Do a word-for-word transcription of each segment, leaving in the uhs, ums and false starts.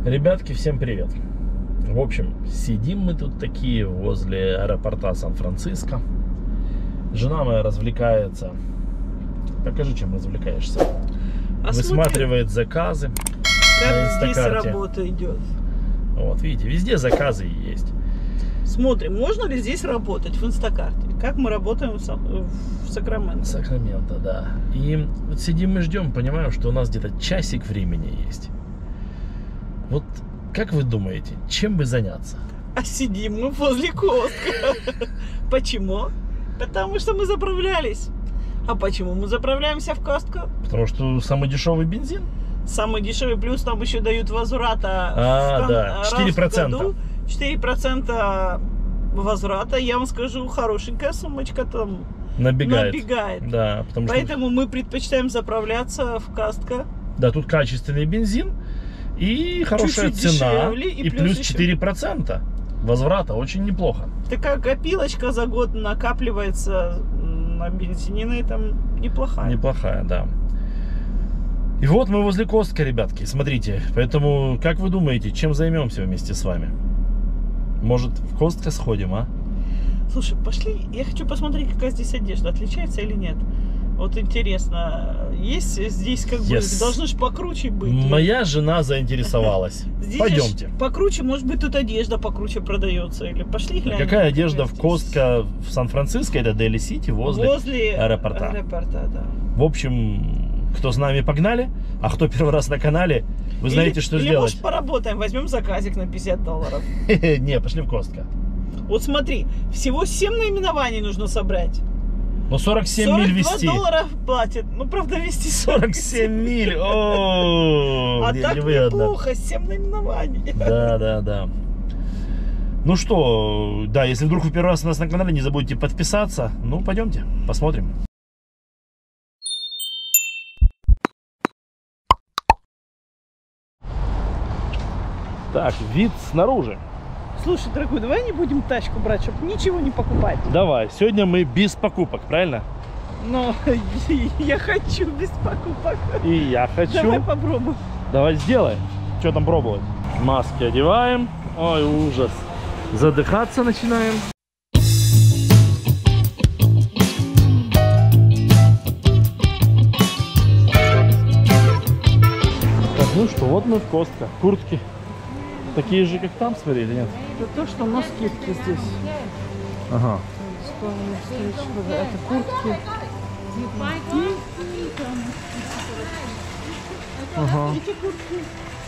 Ребятки, всем привет! В общем, сидим мы тут такие возле аэропорта Сан-Франциско. Жена моя развлекается. Покажи, чем развлекаешься. А Высматривает смотри, заказы как здесь работа идет. Вот, видите, везде заказы есть. Смотрим, можно ли здесь работать в Инстакарте. Как мы работаем в Сакраменто. Сакраменто, да. И вот сидим и ждем, понимаем, что у нас где-то часик времени есть. Вот как вы думаете, чем бы заняться? А сидим мы возле Костка. Почему? Потому что мы заправлялись. А почему мы заправляемся в Костко? Потому что самый дешевый бензин. Самый дешевый, плюс там еще дают возврата. А, да, четыре процента. четыре процента возврата, я вам скажу, хорошенькая сумочка там набегает. набегает. Да, потому Поэтому что... мы предпочитаем заправляться в Костко. Да, тут качественный бензин и хорошая чуть-чуть цена, дешевле, и, и плюс, плюс четыре еще... процента возврата, очень неплохо. Такая копилочка за год накапливается на бензине, на этом неплохая. Неплохая, да. И вот мы возле Костка, ребятки, смотрите. Поэтому, как вы думаете, чем займемся вместе с вами? Может, в Костко сходим, а? Слушай, пошли, я хочу посмотреть, какая здесь одежда, отличается или нет. Вот интересно, есть здесь как yes. бы, должно же покруче быть. Моя жена заинтересовалась. Пойдемте. Покруче, может быть, тут одежда покруче продается. Или пошли глянем. Какая одежда в Костко в Сан-Франциско, это Дели Сити, возле, возле аэропорта. аэропорта да. В общем, кто с нами погнали, а кто первый раз на канале, вы знаете, или, что или сделать. Может, поработаем, возьмем заказик на пятьдесят долларов. Не, пошли в Костко. Вот смотри, всего семь наименований нужно собрать. Ну, сорок семь миль вести. сорок два доллара платят. Ну, правда, вести сорок семь миль. О, а так неплохо, семь наименований. Да, да, да. Ну что, да, если вдруг вы первый раз у нас на канале, не забудьте подписаться. Ну, пойдемте, посмотрим. Так, вид снаружи. Слушай, дорогой, давай не будем тачку брать, чтобы ничего не покупать. Давай, сегодня мы без покупок, правильно? Но я хочу без покупок. И я хочу. Давай попробуем. Давай сделаем. Что там пробовать? Маски одеваем. Ой, ужас. Задыхаться начинаем. Так, ну что, вот мы в Костко. Куртки. Такие же, как там, смотри, или нет? Это то, что на скидке здесь. Ага. Это куртки. Ага. Эти куртки.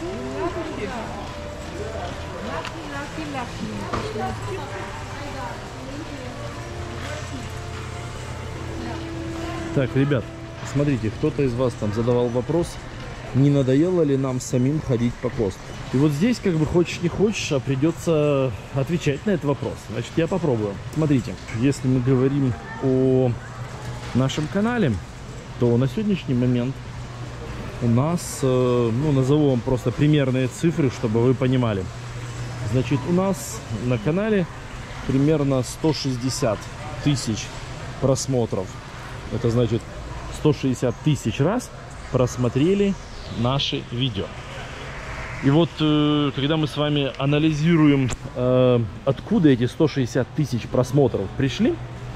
Так, ребят, смотрите, кто-то из вас там задавал вопрос, не надоело ли нам самим ходить по Костко. И вот здесь, как бы хочешь не хочешь, а придется отвечать на этот вопрос. Значит, я попробую. Смотрите, если мы говорим о нашем канале, то на сегодняшний момент у нас, ну, назову вам просто примерные цифры, чтобы вы понимали. Значит, у нас на канале примерно сто шестьдесят тысяч просмотров. Это значит, сто шестьдесят тысяч раз просмотрели наши видео. И вот, э, когда мы с вами анализируем, э, откуда эти сто шестьдесят тысяч просмотров пришли,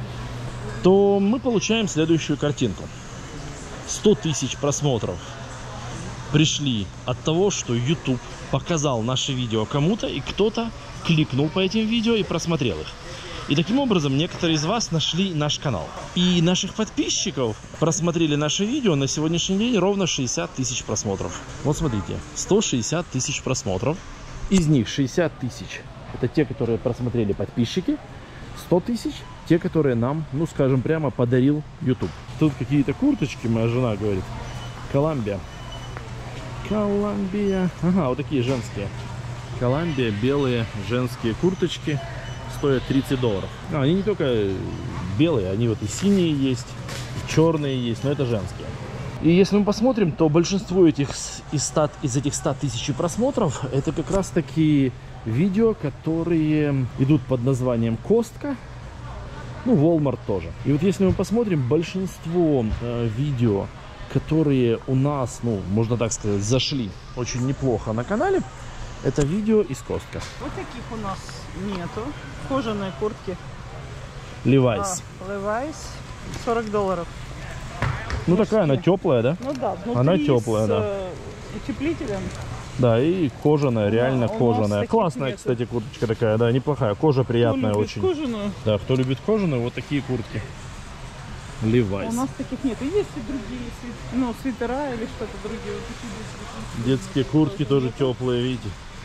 то мы получаем следующую картинку. сто тысяч просмотров пришли от того, что YouTube показал наши видео кому-то, и кто-то кликнул по этим видео и просмотрел их. И таким образом некоторые из вас нашли наш канал. И наших подписчиков просмотрели наше видео на сегодняшний день ровно шестьдесят тысяч просмотров. Вот смотрите, сто шестьдесят тысяч просмотров. Из них шестьдесят тысяч это те, которые просмотрели подписчики. сто тысяч те, которые нам, ну скажем прямо, подарил YouTube. Тут какие-то курточки, моя жена говорит. Колумбия. Колумбия. Ага, вот такие женские. Колумбия, белые женские курточки. Стоят тридцать долларов. А, они не только белые, они вот и синие есть, и черные есть, но это женские. И если мы посмотрим, то большинство этих из, ста, из этих ста тысяч просмотров это как раз таки видео, которые идут под названием Костко. Ну, Walmart тоже. И вот если мы посмотрим, большинство э, видео, которые у нас, ну, можно так сказать, зашли очень неплохо на канале, Это видео из Костка. Вот таких у нас нету. Кожаные куртки. Levi's. А, Levi's. сорок долларов. Ну, мужские. такая она теплая, да? Ну да, внутри Она теплая, с да. э, утеплителем. Да, и кожаная, реально у нас кожаная. таких Классная, нету. кстати, курточка такая, да, неплохая. Кожа приятная Кто любит очень. кожаную? Да, кто любит кожаную, вот такие куртки. Levi's. У нас таких нет. Есть и другие, свит... ну, свитера или что-то другие. Вот такие детские. Детские куртки тоже теплые, видите.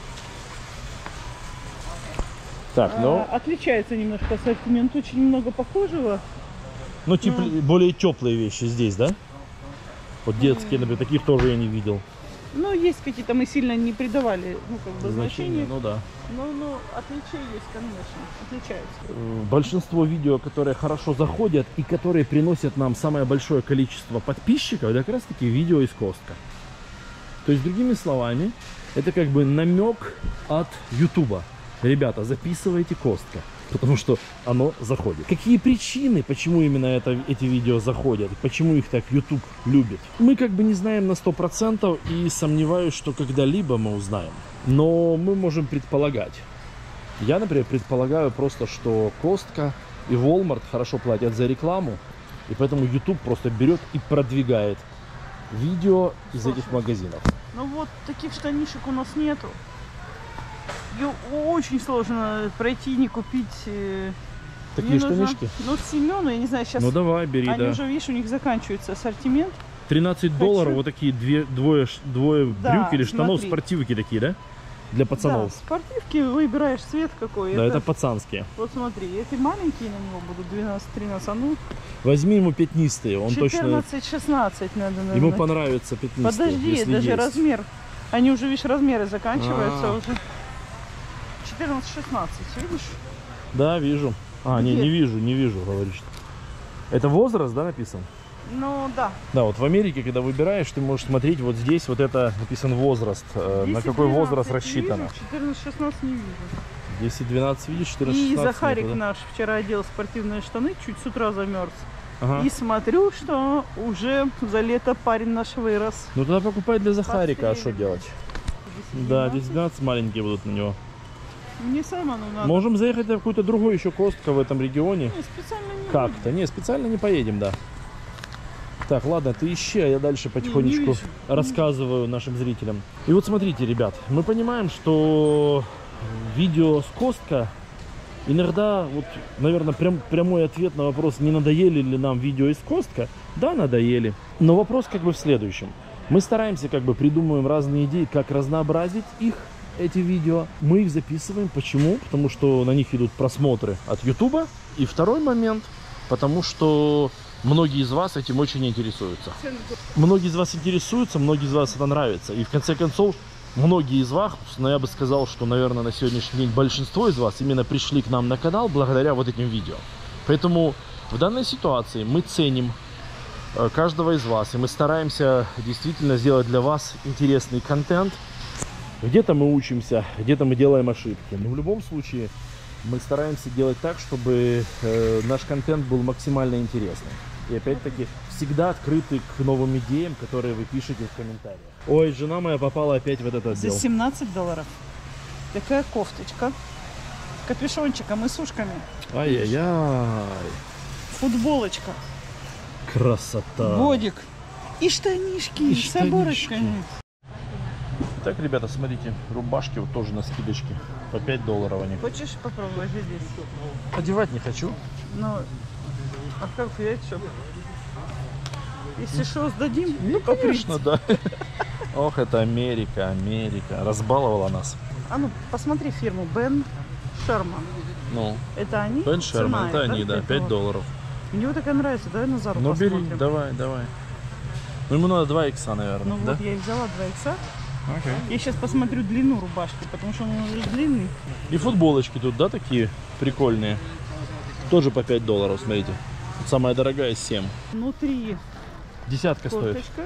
Так, ну, А, отличается немножко ассортимент, очень много похожего. ну типа более теплые вещи здесь, да? Вот детские, например, таких тоже я не видел. Ну, есть какие-то, мы сильно не придавали, ну, как бы, значения. Ну да. Ну, ну, отличия есть, конечно, отличаются. Э, Большинство видео, которые хорошо заходят и которые приносят нам самое большое количество подписчиков, это как раз таки видео из Костка. То есть, другими словами, это как бы намек от Ютуба. Ребята, записывайте Костка, потому что оно заходит. Какие причины, почему именно это, эти видео заходят, почему их так YouTube любит, мы как бы не знаем на сто процентов и сомневаюсь, что когда-либо мы узнаем. Но мы можем предполагать. Я, например, предполагаю просто, что Костка и Walmart хорошо платят за рекламу, и поэтому YouTube просто берет и продвигает видео из Слушай, этих магазинов. Ну вот таких штанишек у нас нету. Ее очень сложно пройти, не купить. э, Такие мне нужно- штанишки? Ну, Семену, я не знаю, сейчас Ну давай, бери, они да. уже, видишь, у них заканчивается ассортимент. тринадцать долларов, вот такие две, двое, ш- двое Да, брюк или штанов, смотри. спортивки такие, да? Для пацанов. Да, спортивки выбираешь цвет какой. Да, это пацанские. Вот смотри, эти маленькие на него будут двенадцать-тринадцать, а ну Возьми ему пятнистые, он точно... четырнадцать-шестнадцать надо, наверное. Ему понравится пятнистые, Подожди, если даже есть. размер. Они уже, видишь, размеры заканчиваются А. уже. четырнадцать-шестнадцать, видишь? Да, вижу. А, не, Где? не вижу, не вижу, говоришь. Это возраст, да, написан? Ну, да. Да, вот в Америке, когда выбираешь, ты можешь смотреть, вот здесь вот это написан возраст. э, На какой возраст рассчитано. четырнадцать-шестнадцать не вижу. десять-двенадцать видишь, И четырнадцать-шестнадцать Захарик нету, да? наш вчера одел спортивные штаны, чуть с утра замерз. Ага. И смотрю, что уже за лето парень наш вырос. Ну тогда покупай для Захарика, а что Пострелим. делать? Да, десять-двенадцать маленькие будут на него. Мне Саймону надо. Можем заехать в какой-то другой еще Костка в этом регионе. Не, специально не Как-то. Не, специально не поедем, да. Так, ладно, ты ищи, а я дальше потихонечку вижу. рассказываю нашим зрителям. И вот смотрите, ребят, мы понимаем, что видео с Костка иногда, вот, наверное, прям, прямой ответ на вопрос, не надоели ли нам видео из Костка. Да, надоели. Но вопрос как бы в следующем. Мы стараемся, как бы придумываем разные идеи, как разнообразить их, эти видео. Мы их записываем. Почему? Потому что на них идут просмотры от Ютуба. И второй момент, потому что многие из вас этим очень интересуются. Многие из вас интересуются, многие из вас это нравится. И в конце концов, многие из вас, но я бы сказал, что, наверное, на сегодняшний день большинство из вас именно пришли к нам на канал благодаря вот этим видео. Поэтому в данной ситуации мы ценим э, каждого из вас, и мы стараемся действительно сделать для вас интересный контент. Где-то мы учимся, где-то мы делаем ошибки. Но в любом случае мы стараемся делать так, чтобы э, наш контент был максимально интересным. И опять-таки всегда открыты к новым идеям, которые вы пишете в комментариях. Ой, жена моя попала опять в этот За отдел. семнадцать долларов. Такая кофточка. С капюшончиком и с ушками. Ай-яй-яй. Футболочка. Красота. Бодик. И штанишки, И с оборочками. Так, ребята, смотрите, рубашки вот тоже на скидочке. По пять долларов они. Хочешь попробовать здесь? Одевать не хочу. Ну, а как я что? Если что, сдадим? Ну, конечно, да. Ох, это Америка, Америка. Разбаловала нас. А ну, посмотри фирму Бен Шерман. Ну, Это они? Бен Шерман, это Цена, они, да, пять долларов. Мне вот такая нравится, давай Назару Ну, бери, посмотрим. давай, давай. Ну, ему надо два икса, наверное, Ну да? вот я и взяла два икса. Окей. Я сейчас посмотрю длину рубашки, потому что он уже длинный. И футболочки тут, да, такие прикольные? Тоже по пять долларов, смотрите. Самая дорогая семь. Внутри Десятка стоит. кофточка.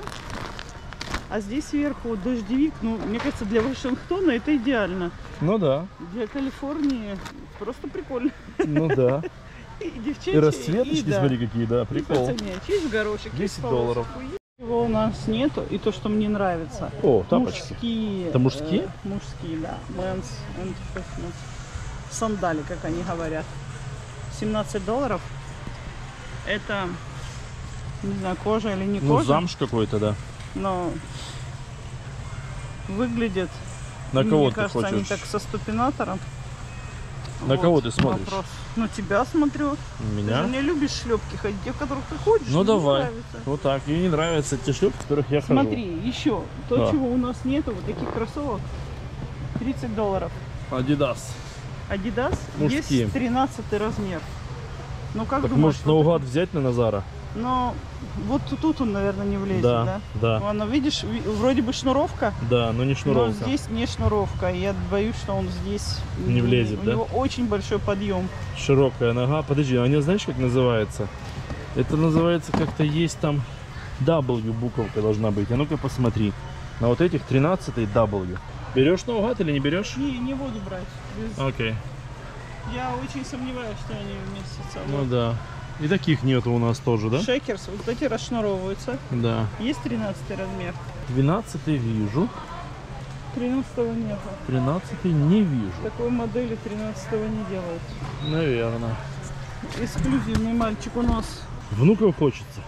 А здесь сверху дождевик. Ну, мне кажется, для Вашингтона это идеально. Ну да, Для Калифорнии просто прикольно. ну да. И девчачьи, И расцветочки, и, да, смотри, какие, да, и прикол. пацанячьи, и в горошек. и десять в долларов. полоску. Его у нас нету, и то, что мне нравится. О, тапочки. Мужские. Это мужские? Э, мужские, да. Men's and women's. Сандали, как они говорят. семнадцать долларов. Это, не знаю, кожа или не Ну, кожа. замш какой-то, да. Но выглядит, На кого мне ты кажется, хочешь? они так со ступинатором. На Вот кого ты смотришь? вопрос. Ну, тебя смотрю. Меня? Ты же не любишь шлепки ходить, те, в которых ты ходишь. Ну мне давай. нравится. Вот так. Ей не нравятся те шлюпки, в которых я хожу. Смотри, еще то, Да. чего у нас нету, вот таких кроссовок. тридцать долларов. Adidas. Adidas Мужские. есть тринадцатый размер. Ну как Так думаешь, может вот наугад взять на Назара? Но вот тут он, наверное, не влезет, да? Да, да. Ладно, видишь, ви- вроде бы шнуровка, Да, но не шнуровка. но здесь не шнуровка. Я боюсь, что он здесь Не влезет, у да? него очень большой подъем. Широкая нога. Подожди, а они знаешь, как называется? Это называется как-то есть там W буковка должна быть. А ну-ка посмотри. На вот этих тринадцатый W. Берешь наугад или не берешь? Не, не буду брать. Без- Окей. Я очень сомневаюсь, что они вместятся. Ну Вот. да. И таких нету у нас тоже, да? Шекерс, вот эти расшнуровываются. Да. Есть тринадцатый размер. двенадцатый вижу. тринадцатого нету. тринадцатый не вижу. Такой модели тринадцатого не делают. Наверное. Эксклюзивный мальчик у нас. Внуков хочется.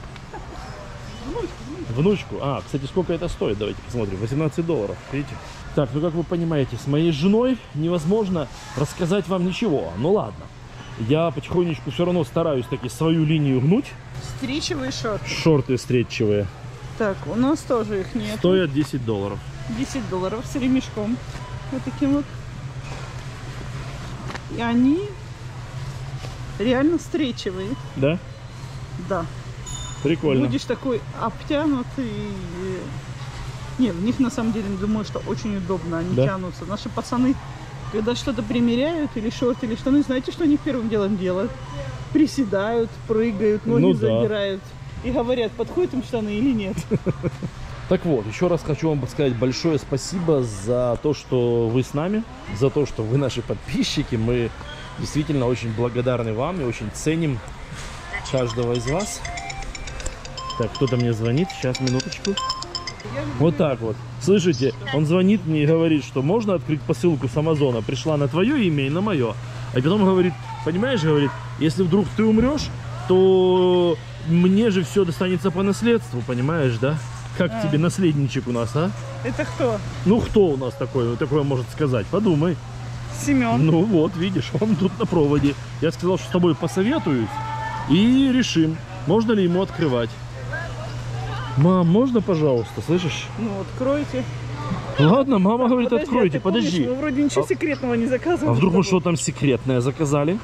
Внучку. А, кстати, сколько это стоит? Давайте посмотрим. восемнадцать долларов. Видите? Так, ну как вы понимаете, с моей женой невозможно рассказать вам ничего. Ну ладно. Я потихонечку все равно стараюсь таки свою линию гнуть. Стричевые шорты. Шорты стретчевые. Так, у нас тоже их нет. Стоят десять долларов. десять долларов с ремешком. Вот таким вот. И они реально стречевые. Да? Да. Прикольно. Будешь такой обтянутый. Не, в них на самом деле, думаю, что очень удобно. Они Да? тянутся. Наши пацаны, когда что-то примеряют, или шорты, или штаны, знаете, что они первым делом делают? Приседают, прыгают, ноги Ну да. задирают. И говорят, подходят им штаны или нет. Так вот, еще раз хочу вам сказать большое спасибо за то, что вы с нами, за то, что вы наши подписчики. Мы действительно очень благодарны вам и очень ценим каждого из вас. Так, кто-то мне звонит. Сейчас, минуточку. Вот так вот. Слышите, он звонит мне и говорит, что можно открыть посылку с Амазона. Пришла на твое имя и на мое. А потом говорит, понимаешь, говорит, если вдруг ты умрешь, то мне же все достанется по наследству, понимаешь, да? Как А. тебе наследничек у нас, а? Это кто? Ну, кто у нас такой, такое может сказать? Подумай. Семен. Ну вот, видишь, он тут на проводе. Я сказал, что с тобой посоветуюсь и решим, можно ли ему открывать. Мам, можно, пожалуйста, слышишь? Ну, откройте. Ладно, мама говорит, Подожди, откройте, а ты помнишь, подожди. мы вроде ничего секретного не заказывали. А вдруг мы с тобой? что там секретное заказали?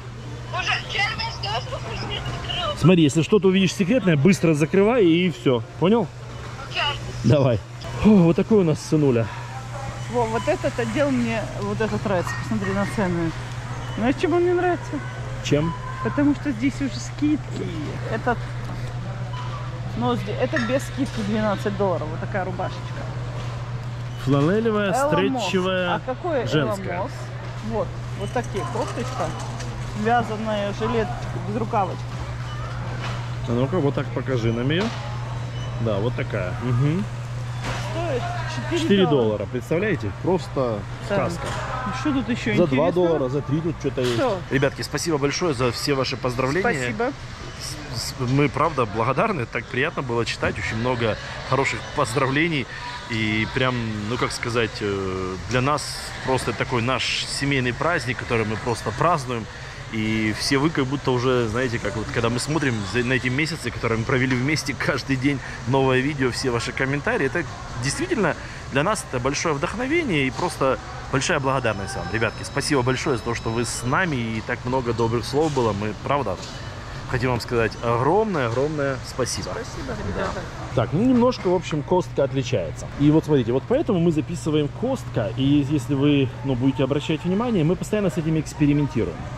Смотри, если что-то увидишь секретное, быстро закрывай и все. Понял? Давай. О, вот такой у нас сынуля. Во, вот этот отдел мне, вот этот нравится. Посмотри на цены. Знаешь, чем он мне нравится? Чем? Потому что здесь уже скидки. Этот, но здесь, это без скидки двенадцать долларов. Вот такая рубашечка. Фланелевая, Элла Мосс. стретчевая, А какой женская. Элла Мосс? Вот, вот такие кофточка. Вязаная, жилет без рукавочки. А ну-ка, вот так покажи нам ее. Да, вот такая. Угу. Стоит четыре, четыре доллара, представляете? Просто Так. сказка. Что тут еще За два интересного? доллара, за три тут что-то есть. Всё. Ребятки, спасибо большое за все ваши поздравления. Спасибо. С- Мы, правда, благодарны. Так приятно было читать. Очень много хороших поздравлений. И прям, ну как сказать, э, для нас просто такой наш семейный праздник, который мы просто празднуем. И все вы как будто уже, знаете, как вот когда мы смотрим за- на эти месяцы, которые мы провели вместе, каждый день новое видео, все ваши комментарии, это действительно для нас это большое вдохновение и просто большая благодарность вам. Ребятки, спасибо большое за то, что вы с нами и так много добрых слов было. Мы, правда, хотим вам сказать огромное-огромное спасибо. Спасибо, ребята. Так, ну немножко, в общем, Костка отличается. И вот смотрите, вот поэтому мы записываем Костка, и если вы, ну, будете обращать внимание, мы постоянно с этим экспериментируем.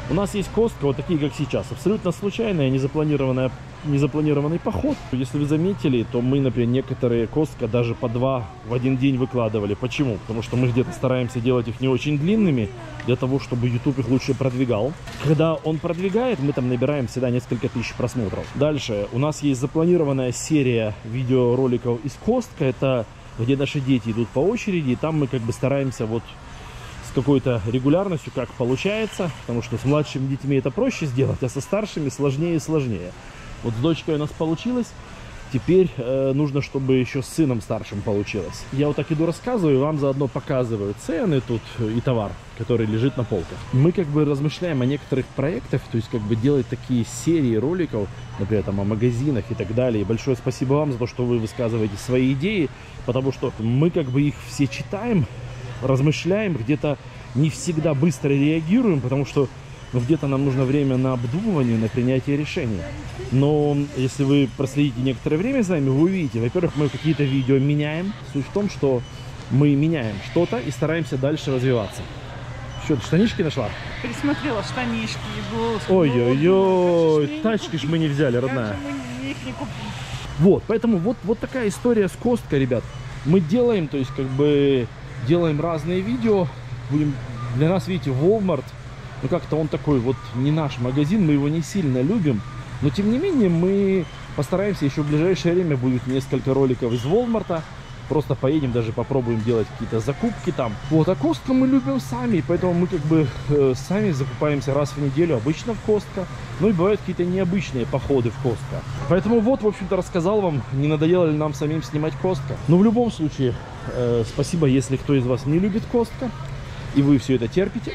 У нас есть Костка, вот такие, как сейчас. Абсолютно случайная, незапланированная, незапланированный поход. Если вы заметили, то мы, например, некоторые Костка даже по два в один день выкладывали. Почему? Потому что мы где-то стараемся делать их не очень длинными, для того, чтобы YouTube их лучше продвигал. Когда он продвигает, мы там набираем всегда несколько тысяч просмотров. Дальше у нас есть запланированная серия видеороликов из Костка. Это где наши дети идут по очереди, и там мы как бы стараемся вот с какой-то регулярностью, как получается, потому что с младшими детьми это проще сделать, а со старшими сложнее и сложнее. Вот с дочкой у нас получилось, теперь э, нужно, чтобы еще с сыном старшим получилось. Я вот так иду рассказываю, вам заодно показываю цены тут и товар, который лежит на полках. Мы как бы размышляем о некоторых проектах, то есть как бы делать такие серии роликов, например, там о магазинах и так далее. И большое спасибо вам за то, что вы высказываете свои идеи, потому что мы как бы их все читаем, размышляем, где-то не всегда быстро реагируем, потому что ну, где-то нам нужно время на обдумывание, на принятие решений. Но если вы проследите некоторое время за нами, вы увидите, во-первых, мы какие-то видео меняем. Суть в том, что мы меняем что-то и стараемся дальше развиваться. Что, ты штанишки нашла? Присмотрела штанишки, блузку. Ой-ой-ой, тачки ж мы не взяли, родная. Как же мы их не купили? Вот, поэтому вот, вот такая история с Костка, ребят. Мы делаем, то есть как бы делаем разные видео. Будем, для нас, видите, Walmart, ну как-то он такой вот не наш магазин, мы его не сильно любим. Но тем не менее мы постараемся, еще в ближайшее время будет несколько роликов из Walmart. Просто поедем, даже попробуем делать какие-то закупки там. Вот, а Костка мы любим сами, поэтому мы как бы э, сами закупаемся раз в неделю, обычно в Костка. Ну и бывают какие-то необычные походы в Костка. Поэтому вот, в общем-то, рассказал вам, не надоело ли нам самим снимать Костка. Но в любом случае, э, спасибо, если кто из вас не любит Костка, и вы все это терпите.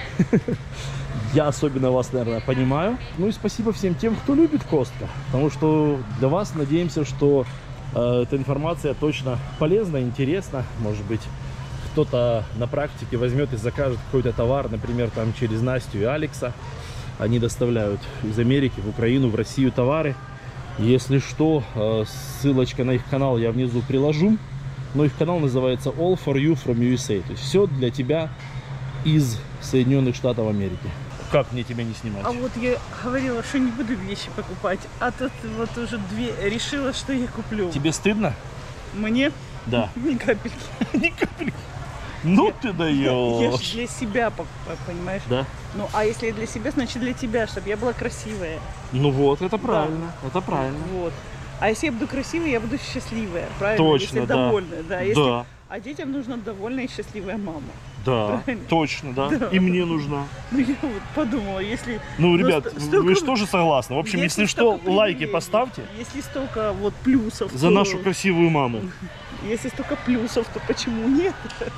Я особенно вас, наверное, понимаю. Ну и спасибо всем тем, кто любит Костка, потому что для вас надеемся, что эта информация точно полезна, интересна. Может быть, кто-то на практике возьмет и закажет какой-то товар, например, там через Настю и Алекса. Они доставляют из Америки в Украину, в Россию товары. Если что, ссылочка на их канал я внизу приложу. Но их канал называется All for You from ю эс эй. То есть все для тебя из Соединенных Штатов Америки. Как мне тебя не снимать? А вот я говорила, что не буду вещи покупать, а тут вот уже две решила, что я куплю. Тебе стыдно? Мне? Да. Ни капельки. Ни капельки. Ну ты даешь. Я же для себя покупаю, понимаешь? Да. Ну, а если для себя, значит для тебя, чтобы я была красивая. Ну вот, это правильно. Да. Это правильно. Вот. А если я буду красивая, я буду счастливая, правильно? Точно, если да. довольная, да. Если... Да. А детям нужна довольная и счастливая мама. Да, правильно? точно, да. Да. И мне нужна. Ну, я вот подумала, если... Ну, ребят, ст- столько... вы же тоже согласны. В общем, если, если что, лайки поставьте. Если столько вот плюсов, за то... нашу красивую маму. Если столько плюсов, то почему нет?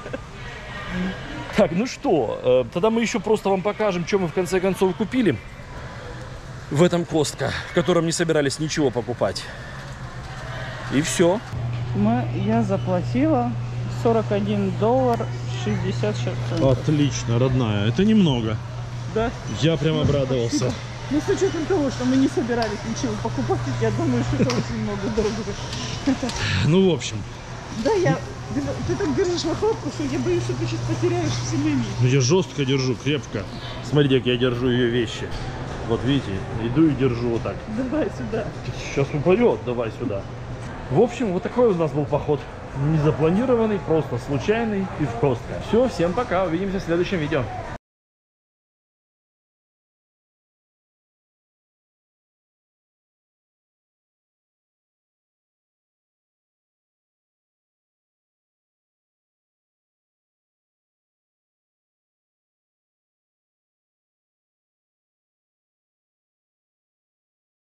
Так, ну что, тогда мы еще просто вам покажем, что мы в конце концов купили в этом Костка, в котором не собирались ничего покупать. И все. Мы, я заплатила сорок один доллар шестьдесят шесть центов. Отлично, родная. Это немного. Да? Я прям обрадовался. Ну, с учетом того, что мы не собирались ничего покупать, я думаю, что это очень много дорого. Ну, в общем. Да, я... Ты так держишь в охотку, что я боюсь, что ты сейчас потеряешь все мои. Ну, я жестко держу, крепко. Смотрите, как я держу ее вещи. Вот видите, иду и держу вот так. Давай сюда. Сейчас упадет, давай сюда. В общем, вот такой у нас был поход. Незапланированный, просто случайный и в Костка. Все, всем пока, увидимся в следующем видео.